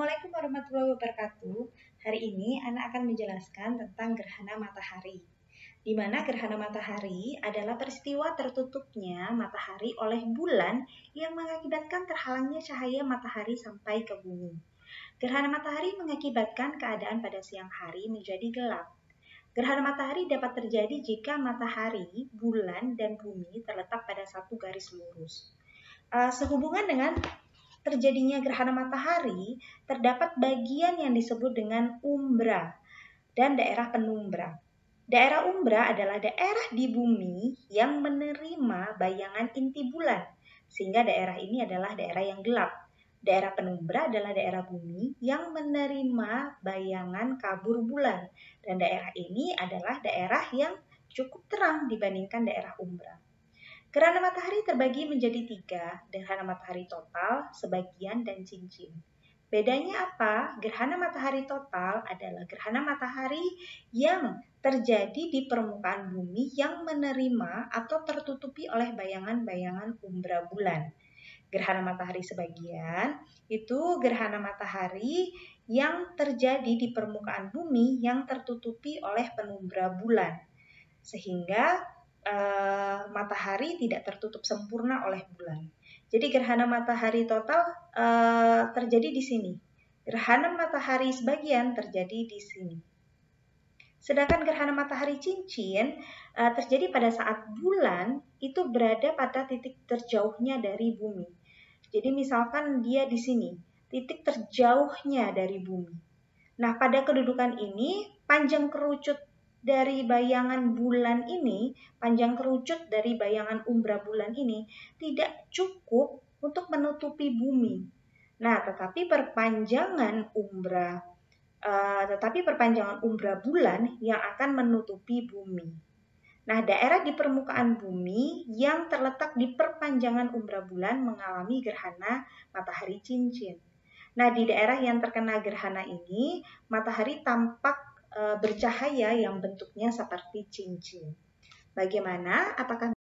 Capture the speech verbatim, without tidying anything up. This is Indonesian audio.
Assalamualaikum warahmatullahi wabarakatuh. Hari ini Ana akan menjelaskan tentang gerhana matahari. Di mana gerhana matahari adalah peristiwa tertutupnya matahari oleh bulan yang mengakibatkan terhalangnya cahaya matahari sampai ke bumi. Gerhana matahari mengakibatkan keadaan pada siang hari menjadi gelap. Gerhana matahari dapat terjadi jika matahari, bulan, dan bumi terletak pada satu garis lurus. Uh, sehubungan dengan terjadinya gerhana matahari, terdapat bagian yang disebut dengan umbra dan daerah penumbra. Daerah umbra adalah daerah di bumi yang menerima bayangan inti bulan, sehingga daerah ini adalah daerah yang gelap. Daerah penumbra adalah daerah bumi yang menerima bayangan kabur bulan, dan daerah ini adalah daerah yang cukup terang dibandingkan daerah umbra. Gerhana matahari terbagi menjadi tiga, gerhana matahari total, sebagian, dan cincin. Bedanya apa? Gerhana matahari total adalah gerhana matahari yang terjadi di permukaan bumi yang menerima atau tertutupi oleh bayangan-bayangan umbra bulan. Gerhana matahari sebagian itu gerhana matahari yang terjadi di permukaan bumi yang tertutupi oleh penumbra bulan. Sehingga Uh, matahari tidak tertutup sempurna oleh bulan. Jadi gerhana matahari total uh, terjadi di sini. Gerhana matahari sebagian terjadi di sini. Sedangkan gerhana matahari cincin uh, terjadi pada saat bulan itu berada pada titik terjauhnya dari bumi. Jadi misalkan dia di sini, titik terjauhnya dari bumi. Nah, pada kedudukan ini panjang kerucut dari bayangan bulan ini, panjang kerucut dari bayangan umbra bulan ini tidak cukup untuk menutupi bumi. Nah, tetapi perpanjangan umbra, uh, tetapi perpanjangan umbra bulan yang akan menutupi bumi. Nah, daerah di permukaan bumi yang terletak di perpanjangan umbra bulan mengalami gerhana matahari cincin. Nah, di daerah yang terkena gerhana ini, matahari tampak bercahaya yang bentuknya seperti cincin. Bagaimana? Apakah